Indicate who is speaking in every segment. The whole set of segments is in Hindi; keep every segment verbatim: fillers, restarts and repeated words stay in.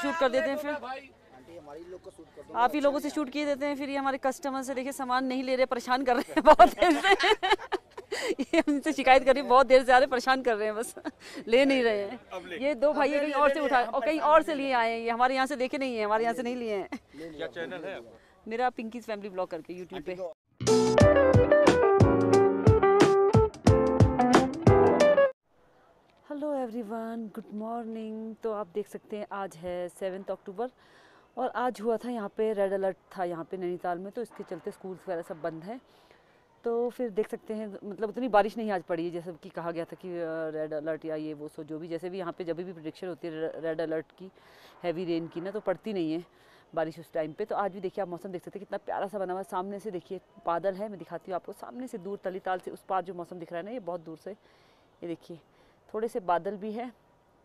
Speaker 1: शूट कर देते हैं, फिर आप ही लोगों से शूट किए देते हैं। फिर ये हमारे कस्टमर से देखिए सामान नहीं ले रहे, परेशान कर रहे हैं बहुत देर से। ये हमसे शिकायत कर रही है, बहुत देर से आ रहे परेशान कर रहे हैं, बस ले नहीं रहे हैं। ये दो भाई कहीं और से उठाए और कहीं और से लिए आए हैं, ये हमारे यहाँ से देखे नहीं है, हमारे यहाँ से नहीं लिए हैं।
Speaker 2: क्या चैनल है आपका?
Speaker 1: मेरा पिंकीज फैमिली ब्लॉग करके यूट्यूब पे। Hello everyone, good morning. तो आप देख सकते हैं आज है सेवन्थ अक्टूबर और आज हुआ था यहाँ पे रेड अलर्ट था यहाँ पे नैनीताल में, तो इसके चलते स्कूल्स वगैरह सब बंद हैं। तो फिर देख सकते हैं मतलब उतनी बारिश नहीं आज पड़ी जैसे कि कहा गया था कि रेड अलर्ट या ये वो सो जो भी, जैसे भी यहाँ पे जब भी प्रेडिक्शन होती है रेड अलर्ट की हैवी रेन की ना, तो पड़ती नहीं है बारिश उस टाइम पे। तो आज भी देखिए आप मौसम देख सकते हैं कितना प्यारा सा बना हुआ है। सामने से देखिए बादल है, मैं दिखाती हूँ आपको, सामने से दूर तलीताल से उस पार जो मौसम दिख रहा है ना, ये बहुत दूर से, ये देखिए थोड़े से बादल भी है।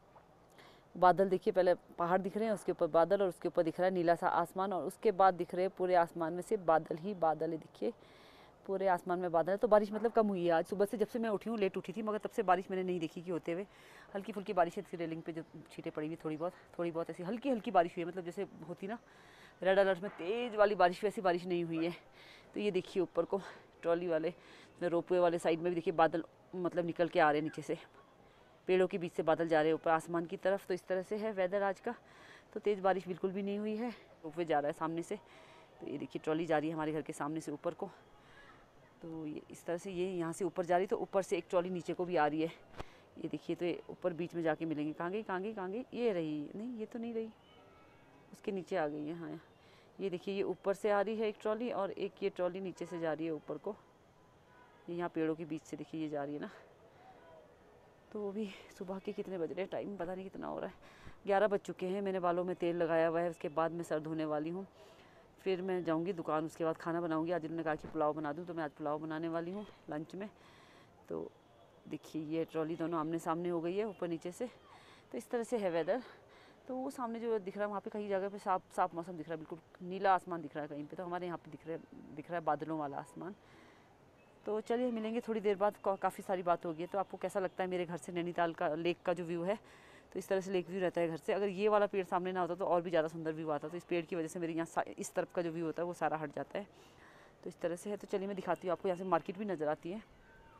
Speaker 1: बादल देखिए, पहले पहाड़ दिख रहे हैं, उसके ऊपर बादल और उसके ऊपर दिख रहा है नीला सा आसमान, और उसके बाद दिख रहे हैं पूरे आसमान में से बादल ही बादल है। देखिए पूरे आसमान में बादल है। तो बारिश मतलब कम हुई है आज सुबह से, जब से मैं उठी हूँ, लेट उठी थी, मगर तब से बारिश मैंने नहीं देखी कि होते हुए। हल्की फुल्की बारिश है, रेलिंग पे जो छींटे पड़ी हुई थोड़ी बहुत थोड़ी बहुत ऐसी हल्की हल्की बारिश हुई है, मतलब जैसे होती ना रेड अलर्ट में तेज़ वाली बारिश, वैसी बारिश नहीं हुई है। तो ये देखिए ऊपर को ट्रॉली वाले रोपवे वाले साइड में भी देखिए बादल मतलब निकल के आ रहे हैं नीचे से, पेड़ों के बीच से बादल जा रहे हैं ऊपर आसमान की तरफ। तो इस तरह से है वेदर आज का। तो तेज़ बारिश बिल्कुल भी नहीं हुई है। रोपवे जा रहा है सामने से, तो ये देखिए ट्रॉली जा रही है हमारे घर के सामने से ऊपर को। तो ये इस तरह से ये यहाँ से ऊपर जा रही, तो ऊपर से एक ट्रॉली नीचे को भी आ रही है। ये देखिए, तो ये ऊपर बीच में जाके मिलेंगे। कहाँ गई कहाँ गई कहाँ गई, ये रही नहीं, ये तो नहीं रही, उसके नीचे आ गई है। हाँ ये देखिए, ये ऊपर से आ रही है एक ट्रॉली, और एक ये ट्रॉली नीचे से जा रही है ऊपर को। ये यहाँ पेड़ों के बीच से देखिए ये जा रही है ना। तो वो भी सुबह के कितने बज रहे हैं, टाइम पता नहीं कितना हो रहा है, ग्यारह बज चुके हैं। मैंने बालों में तेल लगाया हुआ है, उसके बाद मैं सर धोने वाली हूँ, फिर मैं जाऊँगी दुकान, उसके बाद खाना बनाऊँगी। आज उन्होंने कहा कि पुलाव बना दूँ, तो मैं आज पुलाव बनाने वाली हूँ लंच में। तो देखिए ये ट्रॉली दोनों आमने सामने हो गई है ऊपर नीचे से। तो इस तरह से है वेदर। तो वो सामने जो दिख रहा है वहाँ पे कई जगह पे साफ साफ मौसम दिख रहा है, बिल्कुल नीला आसमान दिख रहा है कहीं पे। तो हमारे यहाँ पे दिख रहा है दिख रहा है बादलों वाला आसमान। तो चलिए मिलेंगे थोड़ी देर बाद, काफ़ी सारी बात होगी। तो आपको कैसा लगता है मेरे घर से नैनीताल का लेक का जो व्यू है? तो इस तरह से लेक व्यू रहता है घर से। अगर ये वाला पेड़ सामने ना होता तो और भी ज़्यादा सुंदर व्यू आता। तो इस पेड़ की वजह से मेरे यहाँ इस तरफ का जो व्यू होता है वो सारा हट जाता है। तो इस तरह से है। तो चलिए मैं दिखाती हूँ आपको, यहाँ से मार्केट भी नज़र आती है।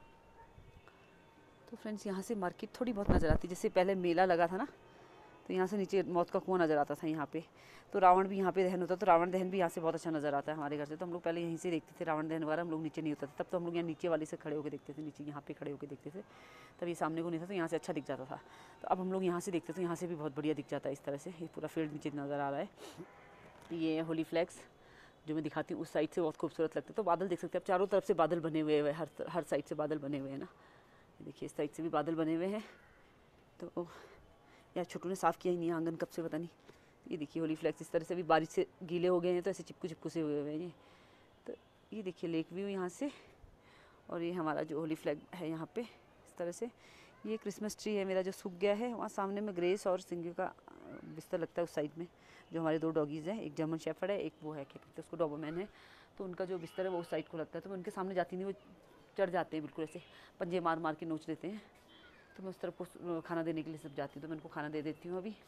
Speaker 1: तो फ्रेंड्स यहाँ से मार्केट थोड़ी बहुत नज़र आती है। जैसे पहले मेला लगा था ना, तो यहाँ से नीचे मौत का कुआं नज़र आता था यहाँ पे। तो रावण भी यहाँ पे दहन होता, तो रावण दहन भी यहाँ से बहुत अच्छा नज़र आता है हमारे घर से। तो हम लोग पहले यहीं से देखते थे रावण दहन वगैरह, हम लोग नीचे नहीं होता था तब। तो हम लोग यहाँ नीचे वाले से खड़े होकर देखते थे, नीचे यहाँ पे खड़े होकर देखते थे। तब ये सामने को नहीं था, तो यहाँ से अच्छा दिख जाता था। तो अब हम लोग यहाँ से देखते थे, यहाँ से भी बहुत बढ़िया दिख जाता है इस तरह से। ये पूरा फील्ड नीचे नज़र आ रहा है। ये होली फ्लैग्स जो मैं दिखाती हूँ उस साइड से बहुत खूबसूरत लगता है। तो बादल देख सकते हैं आप, चारों तरफ से बादल बने हुए हैं, हर हर साइड से बादल बने हुए हैं ना। देखिए इस साइड से भी बादल बने हुए हैं। तो यार छोटू ने साफ़ किया ही नहीं आंगन कब से पता नहीं। ये देखिए होली फ्लैग्स इस तरह से भी बारिश से गीले हो गए हैं, तो ऐसे चिपकू चिपकू से हुए हुए हैं ये। तो ये देखिए लेक व्यू यहाँ से, और ये हमारा जो होली फ्लैग है यहाँ पे इस तरह से। ये क्रिसमस ट्री है मेरा जो सूख गया है। वहाँ सामने में ग्रेस और सिंगू का बिस्तर लगता है उस साइड में, जो हमारे दो डॉगीज़ हैं, एक जर्मन शेफर्ड है, एक वो है क्या कहते हैं उसको डॉबरमैन है। तो उनका जो बिस्तर है वो उस साइड को लगता है। तो मैं उनके सामने जाती नहीं, वो चढ़ जाते हैं बिल्कुल ऐसे, पंजे मार मार के नोच देते हैं। तो मैं उस तरफ को खाना देने के लिए सब जाती हूँ, तो मैं उनको खाना दे देती हूँ अभी।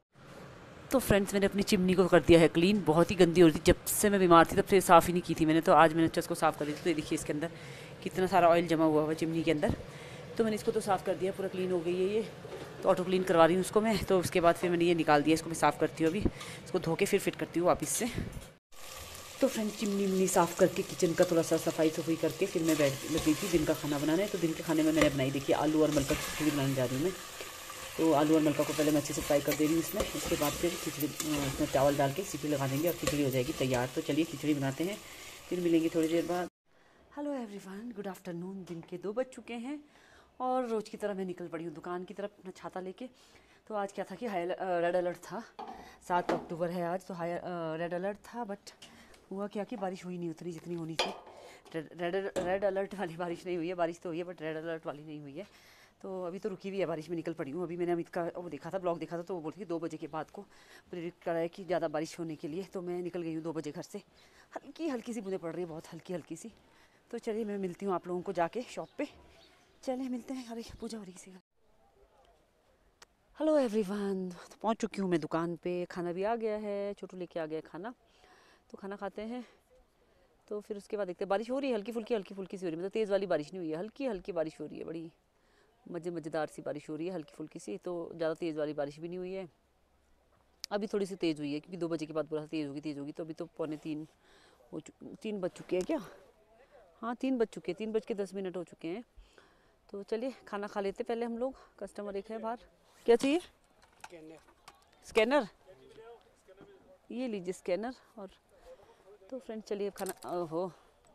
Speaker 1: तो फ्रेंड्स मैंने अपनी चिमनी को कर दिया है क्लीन, बहुत ही गंदी हो रही थी जब से मैं बीमार थी, तब से साफ़ ही नहीं की थी मैंने। तो आज मैंने अच्छा इसको साफ़ कर दी थी। तो ये देखिए इसके अंदर कितना सारा ऑयल जमा हुआ हुआ चिमनी के अंदर। तो मैंने इसको तो साफ़ कर दिया, पूरा क्लीन हो गई है ये। तो ऑटो क्लीन करवा रही हूँ उसको मैं। तो उसके बाद फिर मैंने ये निकाल दिया, इसको मैं साफ़ करती हूँ अभी, इसको धो के फिर फिट करती हूँ वापस से। तो फ्रेंड्स चिमनी मिनी साफ़ करके किचन का थोड़ा सा सफाई सफाई करके फिर मैं बैठ लगी थी दिन का खाना बनाने। तो दिन के खाने में मैंने बनाई देखिए आलू और मलका की खिचड़ी बनाने जा रही हूँ मैं। तो आलू और मलका को पहले मैं अच्छे से फ्राई कर दे रही हूँ इसमें। उसके बाद फिर खिचड़ी इसमें चावल डाल के सीटी लगा देंगे और खिचड़ी हो जाएगी तैयार। तो चलिए खिचड़ी बनाते हैं, फिर मिलेंगे थोड़ी देर बाद। Hello everyone, good afternoon. दिन के दो बज चुके हैं और रोज़ की तरह मैं निकल पड़ी हूँ दुकान की तरफ अपना छाता लेके। तो आज क्या था कि हाई रेड अलर्ट था, सात अक्टूबर है आज, तो हाई रेड अलर्ट था। बट हुआ क्या कि बारिश हुई नहीं उतनी जितनी होनी थी। रेड रेड अलर्ट वाली बारिश नहीं हुई है, बारिश तो हुई है बट रेड अलर्ट वाली नहीं हुई है। तो अभी तो रुकी हुई है बारिश में, निकल पड़ी हूँ अभी। मैंने अमित का वो देखा था, ब्लॉग देखा था, तो वो बोलती थी दो बजे के बाद को प्रेडिक्ट करा है कि ज़्यादा बारिश होने के लिए। तो मैं निकल गई हूँ दो बजे घर से। हल्की हल्की सी बूंदें पड़ रही है, बहुत हल्की हल्की सी। तो चलिए मैं मिलती हूँ आप लोगों को जाके शॉप पे। चलिए मिलते हैं। अरे पूजा हो रही किसी का। हेलो एवरीवन, तो पहुंच चुकी हूँ मैं दुकान पे। खाना भी आ गया है, छोटू लेके आ गया खाना, तो खाना खाते हैं। तो फिर उसके बाद देखते हैं। बारिश हो रही है हल्की फुल्की हल्की फुल्की सी हो रही है, मतलब तेज़ वाली बारिश नहीं हुई है, हल्की हल्की बारिश हो रही है, बड़ी मज़े मज़ेदार सी बारिश हो रही है, हल्की फुल्की सी। तो ज़्यादा तेज़ वाली बारिश भी नहीं हुई है, अभी थोड़ी सी तेज़ हुई है क्योंकि दो बजे के बाद पूरा तेज़ होगी तेज़ होगी। तो अभी तो पौने तीन हो चु तीन बज चुके हैं क्या? हाँ तीन बज चुके हैं, तीन बज के दस मिनट हो चुके हैं। तो चलिए खाना खा लेते पहले हम लोग। कस्टमर एक है बाहर, क्या चाहिए? स्कैनर, ये लीजिए स्कैनर। और तो फ्रेंड चलिए खाना, ओहो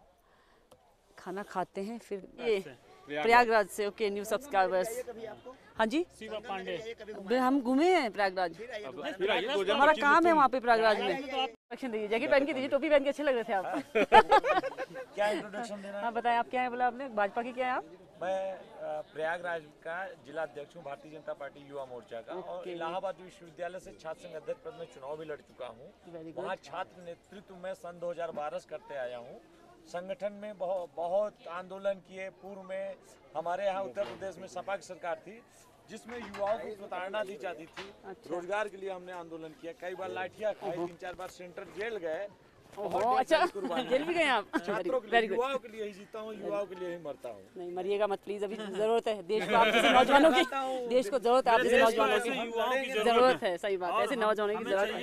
Speaker 1: खाना खाते हैं फिर। ये प्रयागराज से, ओके न्यू सब्सक्राइबर्स। हाँ जी पांडे, हम घूमे हैं प्रयागराज, हमारा काम है वहाँ पे प्रयागराज में। इंट्रोडक्शन दीजिए, जैकेट पहन के दीजिए, टोपी पहन के अच्छे लग रहे थे आप।
Speaker 2: क्या इंट्रोडक्शन देना?
Speaker 1: हाँ बताएं, आप क्या है? बोला आपने भाजपा की क्या है आप?
Speaker 2: मैं प्रयागराज का जिला अध्यक्ष हूँ भारतीय जनता पार्टी युवा मोर्चा का, और इलाहाबाद विश्वविद्यालय से छात्र संघ अध्यक्ष पद में चुनाव भी लड़ चुका हूँ। वहाँ छात्र नेतृत्व में सन दो हज़ार बारह से करते आया हूँ। संगठन में बहुत बहुत आंदोलन किए। पूर्व में हमारे यहाँ उत्तर प्रदेश में सपा की सरकार थी जिसमें युवाओं को प्रताड़ना दी जाती थी। अच्छा। रोजगार के लिए हमने आंदोलन किया, कई बार लाठियाँ खाई, तीन चार बार सेंट्रल जेल गए।
Speaker 1: अच्छा जेल भी गए आप?
Speaker 2: छात्रों के लिए, युवाओं के लिए ही जीता हूँ, युवाओं के लिए ही मरता हूँ।
Speaker 1: नहीं मरिएगा मत प्लीज, अभी जरूरत है देश को आप जैसे नौजवानों की, देश को जरूरत है आप जैसे नौजवानों की जरूरत है। सही बात है, ऐसे नौजवानों की जरूरत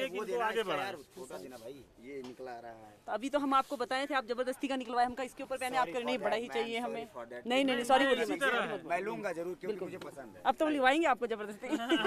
Speaker 1: है।
Speaker 3: ये निकला रहा है।
Speaker 1: तो अभी तो हम आपको बताए थे, आप जबरदस्ती का निकलवाए हमका, इसके ऊपर पहने आपका नहीं बड़ा ही चाहिए हमें। नहीं नहीं सॉरी बोलिए,
Speaker 3: मैं लूंगा जरूर क्योंकि मुझे पसंद है।
Speaker 1: अब तो लिवाएंगे आपको जबरदस्ती।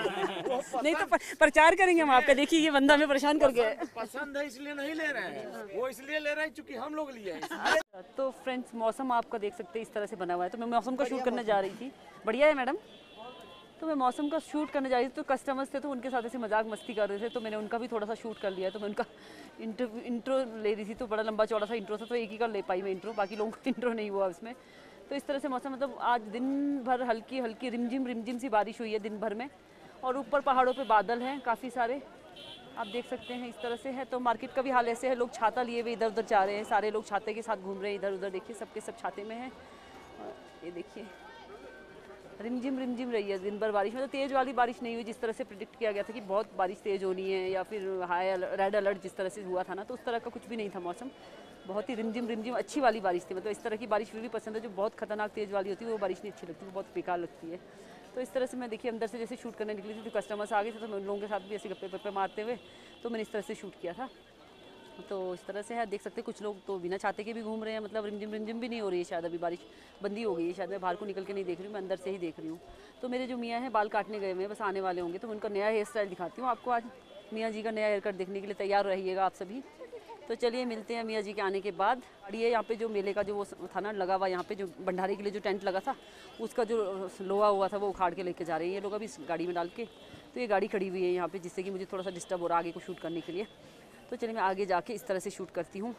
Speaker 1: नहीं तो प्रचार करेंगे हम आपका, देखिए ये बंदा हमें परेशान कर गया है।
Speaker 2: पसंद है इसलिए नहीं ले रहे हैं, वो इसलिए ले रहे हैं क्योंकि हम लोग लिए हैं।
Speaker 1: तो फ्रेंड्स मौसम आपका देख सकते हैं इस तरह से बना हुआ है। तो मैं मौसम का शूट करने जा रही थी, बढ़िया है मैडम। तो मैं मौसम का शूट करने जा रही थी, तो कस्टमर्स थे तो उनके साथ ऐसे मजाक मस्ती कर रहे थे, तो मैंने उनका भी थोड़ा सा शूट कर लिया। तो मैं उनका इंटरव्यू इंट्रो ले रही थी, तो बड़ा लंबा चौड़ा सा इंट्रो था, तो एक ही का ले पाई मैं इंट्रो, बाकी लोगों को इंट्रो नहीं हुआ उसमें। तो इस तरह से मौसम, मतलब आज दिन भर हल्की हल्की रिमझिम रिमझिम सी बारिश हुई है दिन भर में, और ऊपर पहाड़ों पर बादल हैं काफ़ी सारे, आप देख सकते हैं इस तरह से है। तो मार्केट का भी हाल ऐसे है, लोग छाता लिए हुए इधर उधर जा रहे हैं, सारे लोग छाते के साथ घूम रहे हैं इधर उधर। देखिए सबके सब छाते में हैं, ये देखिए रिमझिम रिमझिम रही है दिन भर बारिश। मतलब तेज़ वाली बारिश नहीं हुई जिस तरह से प्रिडिक्ट किया गया था कि बहुत बारिश तेज़ होनी है, या फिर हाई रेड अलर्ट जिस तरह से हुआ था ना, तो उस तरह का कुछ भी नहीं था मौसम। बहुत ही रिमझिम रिमझिम अच्छी वाली बारिश थी। मतलब इस तरह की बारिश फिर भी पसंद है, जो बहुत खतरनाक तेज़ वाली होती है वो बारिश नहीं अच्छी लगती, वो बहुत बेकार लगती है। तो इस तरह से मैं देखिए अंदर से जैसे शूट करने निकली थी, तो कस्टमर्स आ गए थे, तो मैं उन लोगों के साथ भी ऐसे गप्पे गप्पे मारते हुए, तो मैंने इस तरह से शूट किया था। तो इस तरह से है, देख सकते हैं कुछ लोग तो बिना छाते के भी घूम रहे हैं। मतलब रिमझिम रिमझिम भी नहीं हो रही है, शायद अभी बारिश बंदी हो गई है, शायद मैं बाहर को निकल के नहीं देख रही हूँ, मैं अंदर से ही देख रही हूँ। तो मेरे जो मियाँ हैं बाल काटने गए हुए हैं, बस आने वाले होंगे, तो मैं उनका नया हेयर स्टाइल दिखाती हूँ आपको। आज मियाँ जी का नया हेयर कट देखने के लिए तैयार रहिएगा आप सभी। तो चलिए मिलते हैं मियाँ जी के आने के बाद। गाड़ी है यहाँ पे, जो मेले का जो वो था ना लगा हुआ यहाँ पे, जो भंडारे के लिए जो टेंट लगा था, उसका जो लोहा हुआ था वो उखाड़ के लेके जा रहे हैं ये लोग अभी इस गाड़ी में डाल के। तो ये गाड़ी खड़ी हुई है यहाँ पे, जिससे कि मुझे थोड़ा सा डिस्टर्ब हो रहा है आगे को शूट करने के लिए। तो चलिए मैं आगे जाके इस तरह से शूट करती हूँ।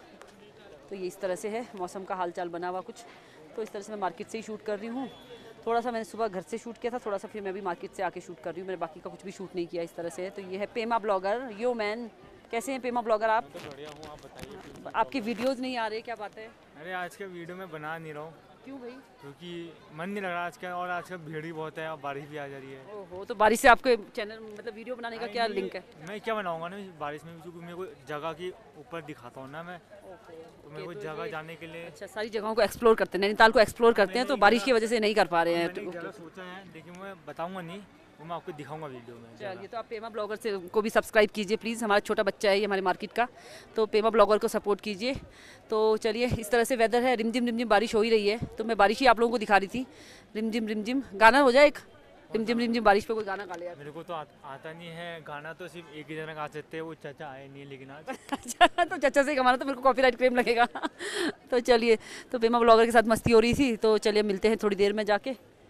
Speaker 1: तो ये इस तरह से है, मौसम का हाल चाल बना हुआ कुछ। तो इस तरह से मैं मार्केट से ही शूट कर रही हूँ। थोड़ा सा मैंने सुबह घर से शूट किया था, थोड़ा सा फिर मैं भी मार्केट से आके शूट कर रही हूँ। मैंने बाकी का कुछ भी शूट नहीं किया इस तरह से है। तो ये है पेमा ब्लॉगर, यो मैन। कैसे हैं पेमा ब्लॉगर आप?
Speaker 4: तो बढ़िया हूँ, आप बताइए।
Speaker 1: आपकी वीडियोज़ नहीं आ रहे, क्या बात है?
Speaker 4: अरे आज के वीडियो में बना नहीं रहा हूँ।
Speaker 1: क्यों भाई?
Speaker 4: क्योंकि मन नहीं लग रहा आज का, और आज का भीड़ भी बहुत है और बारिश भी आ जा रही है।
Speaker 1: ओहो, तो बारिश से आपके चैनल मतलब वीडियो बनाने का क्या लिंक है?
Speaker 4: मैं क्या बनाऊंगा ना बारिश में, क्योंकि मेरे को जगह के ऊपर दिखाता हूँ ना मैं, तो मेरे को जगह जाने के लिए।
Speaker 1: अच्छा, सारी जगहों को एक्सप्लोर करते हैं, नैनीताल को एक्सप्लोर करते हैं, तो बारिश की वजह से नहीं कर पा रहे हैं।
Speaker 4: मैंने जगह सोचा है, लेकिन मैं बताऊंगा नहीं, वो मैं आपको दिखाऊंगा वीडियो में।
Speaker 1: चलिए, तो आप पेमा ब्लॉगर से को भी सब्सक्राइब कीजिए प्लीज़। हमारा छोटा बच्चा है ये हमारे मार्केट का, तो पेमा ब्लॉगर को सपोर्ट कीजिए। तो चलिए, इस तरह से वेदर है, रिमझिम रिमझिम बारिश हो ही रही है, तो मैं बारिश ही आप लोगों को दिखा रही थी। रिमझिम रिमझिम गाना हो जाए एक, रिमझिम रिमझिम बारिश पे कोई गाना गा ले यार।
Speaker 4: मेरे को तो आ, आता नहीं है गाना, तो सिर्फ एक ही जना गा सकते हैं, वो चाचा आए नहीं लेकिन आज।
Speaker 1: अच्छा, तो चाचा से कमाना तो मेरे को कॉपीराइट क्लेम लगेगा। तो चलिए, तो पेमा ब्लॉगर के साथ मस्ती हो रही थी, तो चलिए मिलते हैं थोड़ी देर में जाके।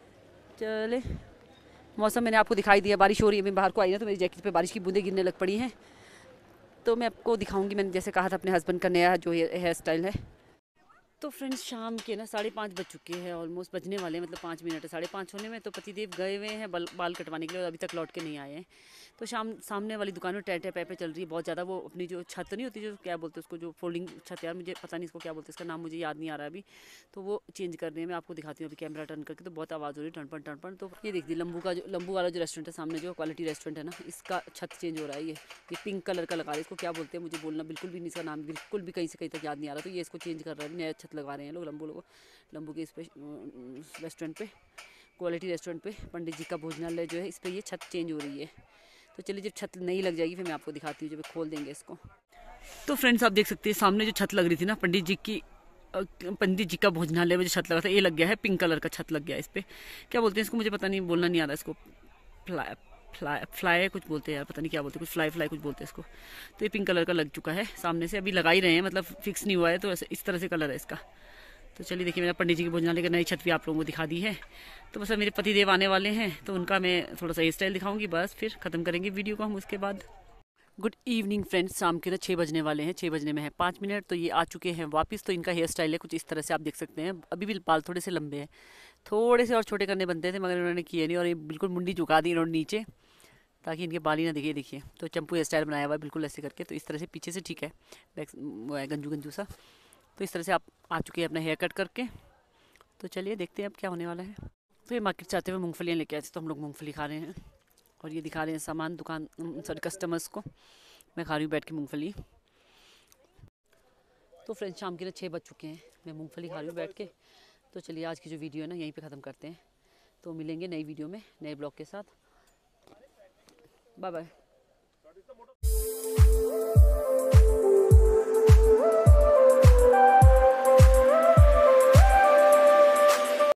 Speaker 1: चले, मौसम मैंने आपको दिखाई दिया, बारिश हो रही है। मैं बाहर को आई ना, तो मेरी जैकेट पे बारिश की बूंदें गिरने लग पड़ी हैं। तो मैं आपको दिखाऊंगी, मैंने जैसे कहा था अपने हस्बैंड का नया जो हेयर स्टाइल है। तो फ्रेंड्स शाम के ना साढ़े पाँच बज चुके हैं, ऑलमोस्ट बजने वाले हैं, मतलब पाँच मिनट है साढ़े पाँच होने में। तो पतिदेव गए हुए हैं बाल बाल कटवाने के लिए और अभी तक लौट के नहीं आए हैं। तो शाम सामने वाली दुकान में टै टै पै पे चल रही है बहुत ज़्यादा। वो अपनी जो छत नहीं होती, जो क्या बोलते हैं उसको, जो फोल्डिंग छत, यार मुझे पता नहीं इसको क्या बोलते हैं, इसका नाम मुझे याद नहीं आ रहा अभी। तो वो चेंज कर रही है, मैं आपको दिखाती हूँ अभी कैमरा टर्न करके। तो बहुत आवाज़ हो रही है टर्न टर्न टर्न। तो ये देखिए लंबू का जो लंबू वाला जो रेस्टोरेंट है सामने, जो क्वालिटी रेस्टोरेंट है ना, इसका छत चेंज हो रहा है। ये ये पिंक कलर का लगा रहे हैं, इसको क्या बोलते हैं मुझे बोलना बिल्कुल भी नहीं, इसका नाम बिल्कुल भी कहीं से कहीं तक याद नहीं आ रहा। तो ये इसको चेंज कर रहा है, नया छत लगा रहे हैं लोग लंबू लोग लंबू के इस पे रेस्टोरेंट पे, क्वालिटी रेस्टोरेंट पे। पंडित जी का भोजनालय जो है, इस पर ये छत चेंज हो रही है। तो चलिए जब छत नई लग जाएगी फिर मैं आपको दिखाती हूँ, जब खोल देंगे इसको। तो फ्रेंड्स आप देख सकते हैं सामने जो छत लग रही थी ना पंडित जी की, पंडित जी का भोजनालय में जो छत लगा था, ये लग गया है पिंक कलर का छत लग गया है इस पर। क्या बोलते हैं इसको मुझे पता नहीं, बोलना नहीं आ रहा इसको। फ्लाई फ्लाई फ्लाई कुछ बोलते हैं यार, पता नहीं क्या बोलते हैं, कुछ फ्लाई फ्लाई कुछ बोलते हैं इसको। तो ये पिंक कलर का लग चुका है सामने से, अभी लगा ही रहे हैं, मतलब फिक्स नहीं हुआ है। तो ऐसे इस तरह से कलर है इसका। तो चलिए देखिए, मैंने पंडित जी के भोजनालय की नई छत भी आप लोगों को दिखा दी है। तो बस मेरे पतिदेव आने वाले हैं, तो उनका मैं थोड़ा सा हेयर स्टाइल दिखाऊंगी, बस फिर ख़त्म करेंगे वीडियो को हम उसके बाद। गुड इवनिंग फ्रेंड्स, शाम के ना छः बजने वाले हैं, छः बजने में है पाँच मिनट। तो ये आ चुके हैं वापस। तो इनका हेयर स्टाइल है कुछ इस तरह से, आप देख सकते हैं। अभी भी बाल थोड़े से लंबे हैं, थोड़े से और छोटे करने बनते थे मगर उन्होंने किए नहीं, और ये बिल्कुल मुंडी झुका दी इन्होंने नीचे, ताकि इनके बाल ही ना दिखे। देखिए तो चंपू हेयर स्टाइल बनाया हुआ है बिल्कुल ऐसे करके। तो इस तरह से पीछे से ठीक है, बैक वो है गंजू गंजू सा। तो इस तरह से आप आ चुके हैं अपना हेयर कट करके। तो चलिए देखते हैं अब क्या होने वाला है। तो ये मार्केट से आते हुए मूंगफलियाँ लेके आए थे, तो हम लोग मूंगफली खा रहे हैं और ये दिखा रहे हैं सामान दुकान सॉरी कस्टमर्स को। मैं खा रही हूँ बैठ के मूंगफली। तो फ्रेंड्स शाम के ना छः बज चुके हैं, मैं मूंगफली खा रही हूँ बैठ के। तो चलिए आज की जो वीडियो है ना यहीं पे ख़त्म करते हैं। तो मिलेंगे नई वीडियो में नए ब्लॉग के साथ। Bye bye.